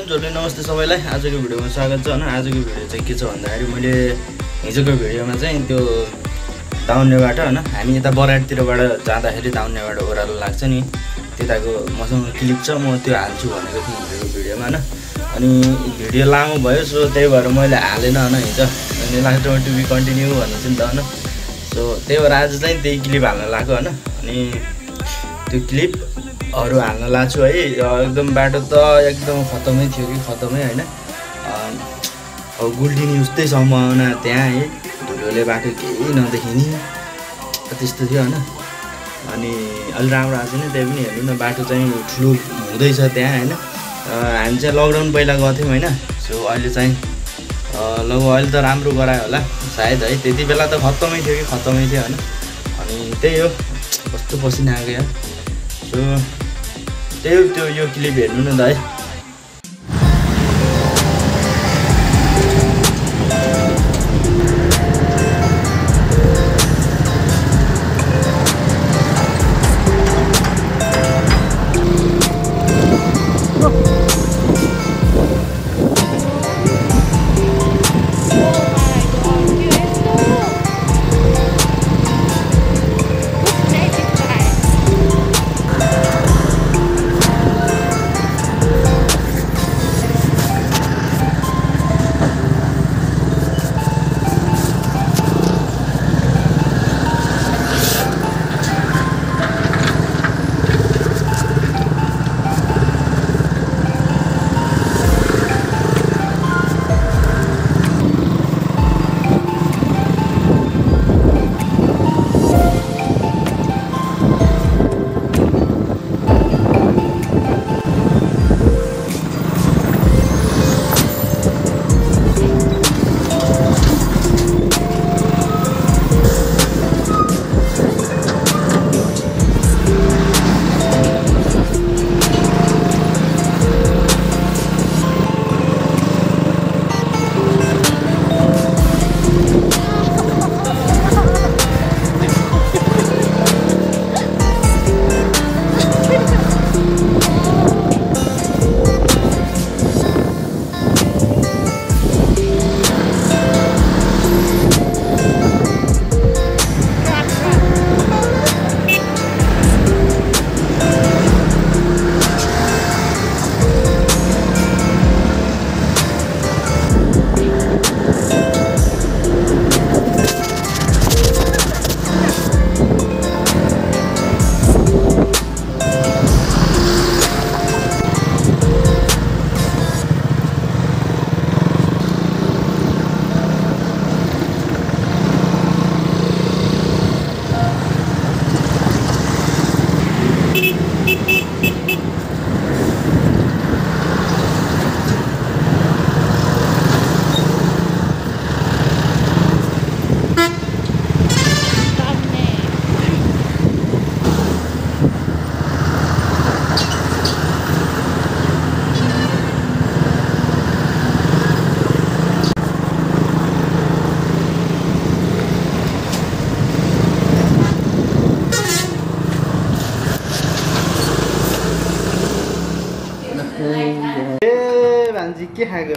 फ्रेन्ड्सहरुले नमस्ते सबैलाई। आजको भिडियोमा स्वागत छ हैन। आजको भिडियो चाहिँ के छ भन्दाखेरि मैले हिजोको भिडियोमा चाहिँ त्यो दाउन्नेबाट हैन हामी यता बराडतिरबाट जाँदाखेरि दाउन्नेबाट ओह्रालो लाग्छ नि त्यताको मसँग क्लिप छ, म त्यो हाल्छु भनेको थिएँ हिजोको भिडियोमा हैन। अनि भिडियो लामो भयो सो त्यही भएर मैले हालेन हैन हिजो। अनि लास्टमा टु बी कन्टिन्यू भन्नु नि त हैन। सो त्यही भएर आज चाहिँ त्यही क्लिप हाल्न लाग्यो हैन। अनि त्यो क्लिप अरु हाल्न लाग्छु है। एकदम बाटो त एकदम खतमै थियो कि खतमै हैन। अब गुल्टिनी उस्तै सम्भावना त्यहाँ है, धुलोले बाटो केही नदेखिने त्यस्तो थियो हैन। अनि अलि राम्रो आएको छैन, त्यही पनि हेर्नु न बाटो चाहिँ ठुलो हुँदैछ त्यहाँ हैन। हामी चाहिँ लकडाउन पहिला गर्थ्यौँ हैन। सो अहिले चाहिँ लगभग अहिले त राम्रो गरायो होला सायद है। त्यति बेला त खतमै थियो कि खतमै थियो हैन। अनि त्यही हो, कस्तो पसिना आएको यार। सो त्यही हो, त्यो यो क्लिप हेर्नु न त है। भान्जी के खाएको?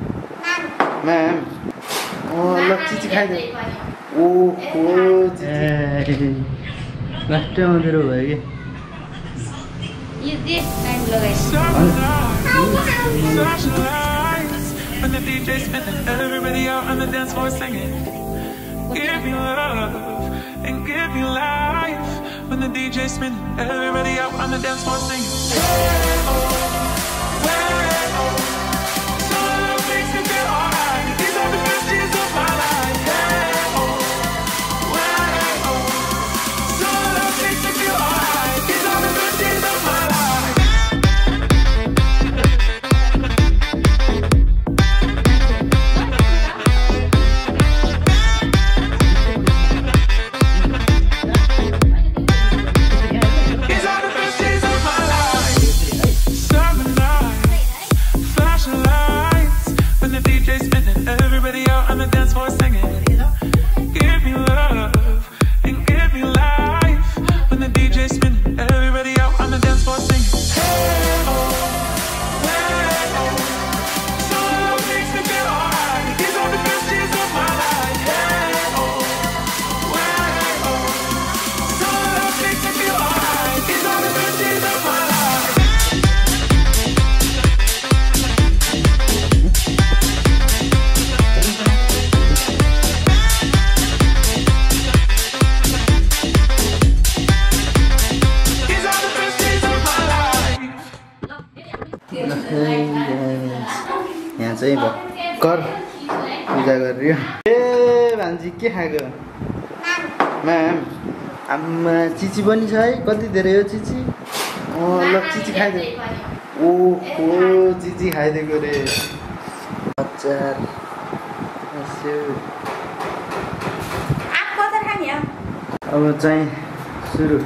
म्याम ल चिची खाइदे। ओहो लास्टै अँधेरो भयो कि। When the DJ spinning, everybody out on the dance floor singing. Give me love and give me life. When the DJ spinning, everybody out on the dance floor singing. Hey, oh, hey, oh. Solo makes me feel alright. These are the best days of my life. Hey, oh, hey, oh. Solo makes me feel alright. These are the best days of my life. These are the best days of my life. यहाँ चाहिँ भर्खर पूजा गरियो ए भान्जी के खाएको ma'am आम्मा Chichi पनि छ है कति धेरै हो चिची ल चिची खाइदे ओहो चिची खाइदिएको रे अचार अब चाहिँ सुरु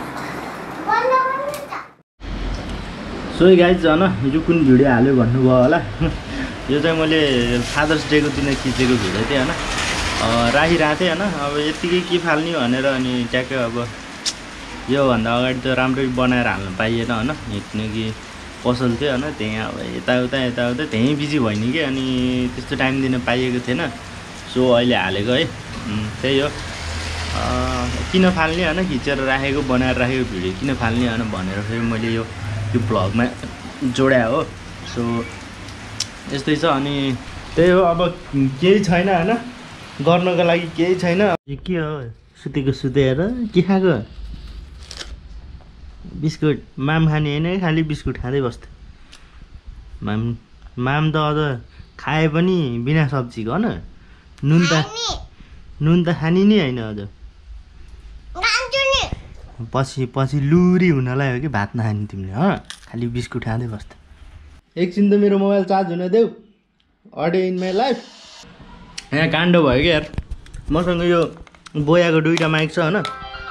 सो गाइज होइन यो कुन भिडियो हाल्यो भन्नुभयो होला यो चाहिँ मैले फादर्स डेको दिन खिचेको भिडियो थिएँ होइन राखिरहेको थिएँ होइन अब यत्तिकै के फाल्ने भनेर अनि ट्याक्कै अब योभन्दा अगाडि त राम्ररी बनाएर हाल्नु पाइएन होइन किनकि पसल थियो होइन त्यहीँ अब यताउता त्यहीँ बिजी भइन् कि अनि त्यस्तो टाइम दिन पाइएको थिएन सो अहिले हालेको है त्यही हो किन फाल्ने होइन खिचेर राखेको बनाएर राखेको भिडियो किन फाल्ने होइन भनेर फेरि मैले यो भ्लगमा जोड्या हो सो यस्तै छ अनि त्यही हो अब केही छैन होइन गर्नको लागि केही छैन के हो सुतेको सुतेर के खाएको बिस्कुट माम खाने होइन खालि बिस्कुट खाँदै बस्थ्यो माम त अझ खाए पनि बिना सब्जीको होइन नुन त खाने नि होइन अझ पछि लुरी हुनलाई हो कि भात नखाने तिमीले हो खालि बिस्कुट खाँदै बस्थ्यो एकछिन त मेरो मोबाइल चार्ज हुन देऊ अडे इन माई लाइफ यहाँ काण्ड भयो क्या यार मसँग यो बोयाको दुईवटा माइक छ होइन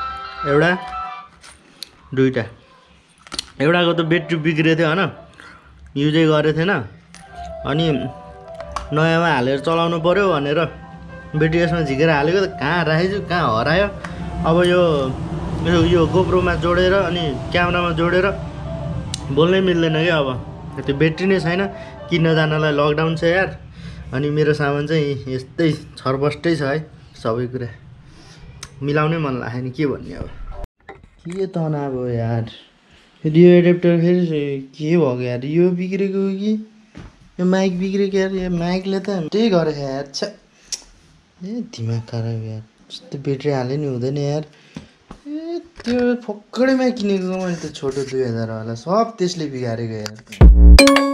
एउटाको त ब्याट्री बिग्रेको थियो होइन युजै गरेको थिएन अनि नयाँमा हालेर चलाउनु पऱ्यो भनेर ब्याट्री यसमा झिकेर हालेको त कहाँ राखेछु कहाँ हरायो अब यो गोप्रोमा जोडेर अनि क्यामेरामा जोडेर बोल्नै मिल्दैन क्या अब त्यो ब्याट्री नै छैन किन्न जानलाई लकडाउन छ यार अनि मेरो सामान चाहिँ यस्तै छरबस्टै छ है सबै कुरा मिलाउनै मन लाग्यो नि के भन्ने अब के तनाव हो यार फेरि यो एडेप्टर फेरि के भएको यार यो बिग्रेको कि यो माइक बिग्रेको यार यो माइकले त त्यही गरेको यार छ ए दिमाग खराब यार यस्तो ब्याट्री हाले नि हुँदैन यार ए त्यो फक्कडैमा किनेको मैले त छोटो 2000 वाला सब त्यसले बिगारेको यार